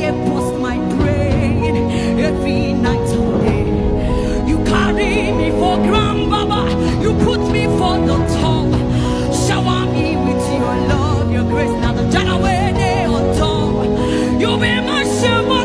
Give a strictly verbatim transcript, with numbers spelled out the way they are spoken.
they bust my brain every night and day. You carry me for grand, Baba. You put me for the top. Shower me with your love, your grace. Now the January day on top. You be my shepherd.